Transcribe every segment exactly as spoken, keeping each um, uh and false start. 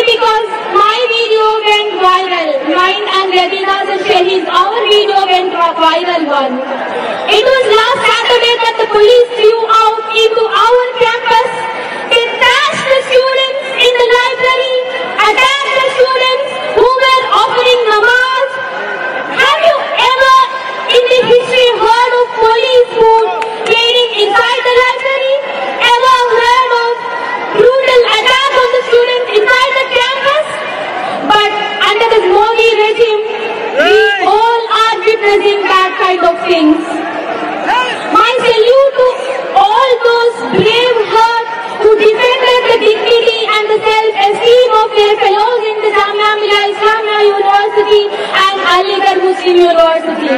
because my video went viral. Mine and Ladina's and Shahid's, our video went viral one. It was last Saturday that the police flew out into our campus. They trashed the students in the library, attacked the students who were offering namaz. Have you ever in the history heard of police food training inside the library? Ever heard of brutal attack on the students inside the campus? But under the Modi regime, we all are witnessing that kind of things. My salute to all those brave hearts who defended the dignity and the self-esteem of their fellows in the Jamia Millia Islamia University and Aligarh Muslim University.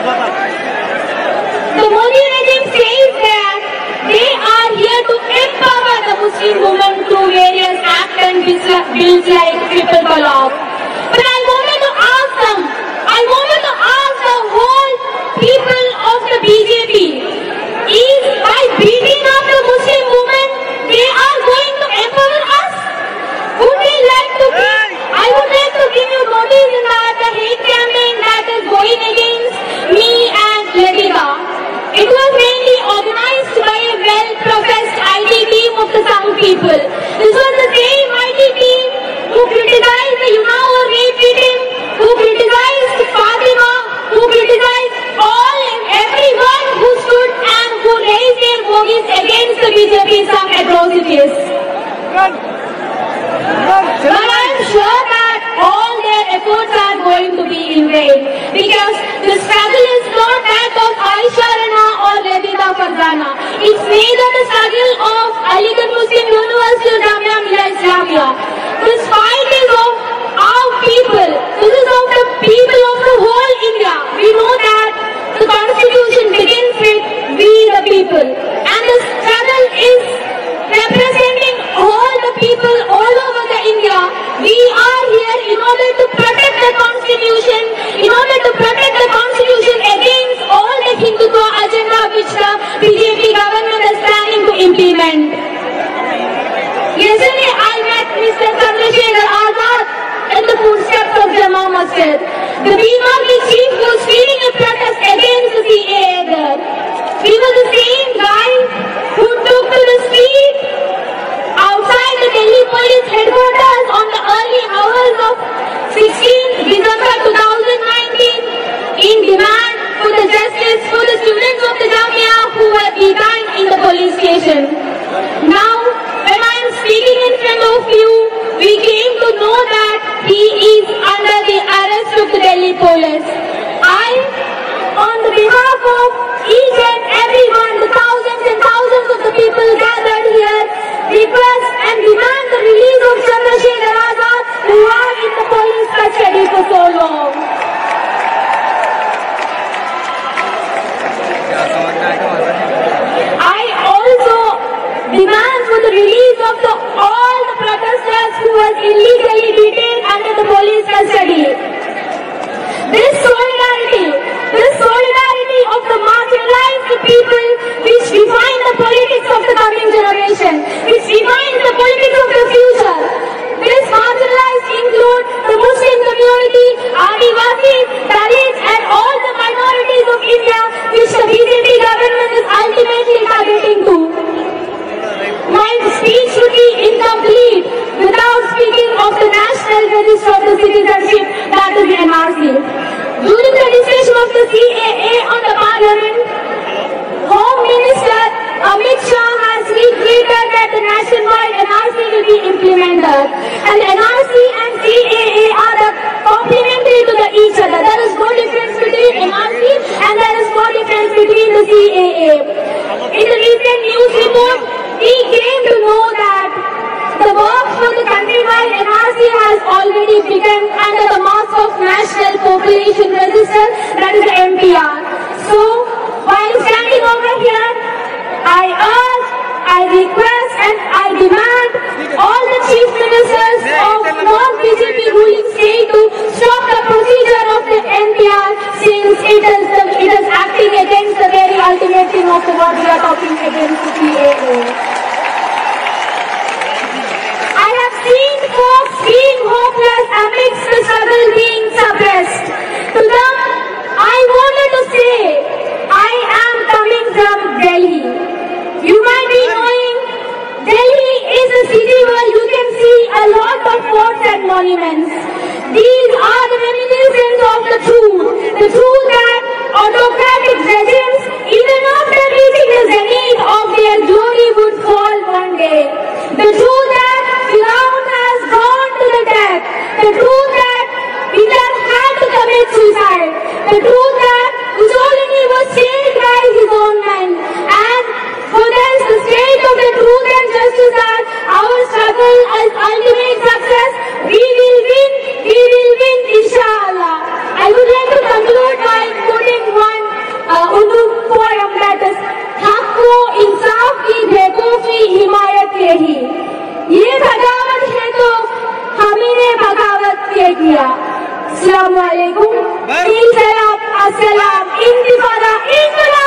The Modi regime says that they are here to empower the Muslim women through various acts and bills like triple talaq. But I wanted to ask them, I wanted to ask the whole people of the B J P, is by beating up the Muslim women, they are going to empower us? Would we like to give, I would like to give you notice in that the hate campaign that is going against me and Ladina. It was mainly organized by a well-professed I T team of the South people. This was the same I T team who criticized the Unnao rape victim, who criticized Fatima, who criticized all and everyone who stood and who raised their voice against the B J P's some atrocities. Run. Run. But I am sure that all their efforts are going to be in vain, because the struggle is not that of Aisha Rana or Ladina Farzana. It's neither the struggle of Aligarh Muslim University or Jamia Millia Islamia. This fight is of our people. This is of the people of the whole India. We know that the constitution begins with we the people, and the struggle is representing all the people all over the India. We are here in order to protect the constitution, in order to protect the constitution against all the Hindutva agenda which the B J P government is planning to implement. Yesterday I met Mister Chandrasekhar Azad in the footsteps of Jama Masjid. The B M R chief was leading a protest against the C A A there. He was the same guy who took to the street outside the Delhi police headquarters on the early hours of sixteenth December two thousand nineteen in demand for the justice for the students of the Jamia who were detained in the police station. Now, when I am speaking in front of you, we came to know that he is under the arrest of the Delhi police. I, on the behalf of each and everyone, the thousands and thousands of the people gathered here, request and demand the release of Chandrasekhar Azad, who are in the police custody for so long. I also demand for the release of the, all the protesters who were illegally detained under the police custody. This solidarity, this solidarity of the marginalized people which define the politics of the coming generation, which define the politics of the future. This marginalized include the Muslim community, Adivasis, Dalits and all the minorities of India which the B J P government is ultimately targeting to. My speech should be incomplete without speaking of the National Register of the Citizenship, that is the N R C. During the discussion of the C A A on the Parliament, Home Minister Amit Shah has reiterated that the nationwide N R C will be implemented. And the N R C and C A A are the complementary to the each other. There is no difference between N R C and there is no difference between the C A A. In the recent news report, we came to know that the work for the countrywide N R C has already begun under the Mask of National Population Register, that is the M P R. So, while standing over here, I urge, I request and I demand all the chief ministers of non-B J P ruling state to stop the procedure of the N P R since it is, the, it is acting against the very ultimate thing of the what we are talking against the C A A. I have seen folks being hopeless amidst the struggle being suppressed. To them, I wanted to say, I am coming from Delhi. You might be knowing, Delhi is a city where you can see a lot of forts and monuments. These are the reminiscence of the truth, the truth that autocratic regimes, even after reaching the zenith of their glory, would fall one day. The truth that Firaun has gone to the death. The truth that Hitler had to commit suicide. The truth that Mussolini was saved by his own men. And for this, the state of the truth and justice that our struggle is ultimate success. We will win, we will win, inshallah. I would like to conclude by quoting one uh, Urdu poem that is, "Hakko insaf ki bekofi himayat yahi. ये बगावत है तो हमने बगावत ये किया." अस्सलाम वालेकुम, अस्सलाम, इंतिफादा, इंकलाब।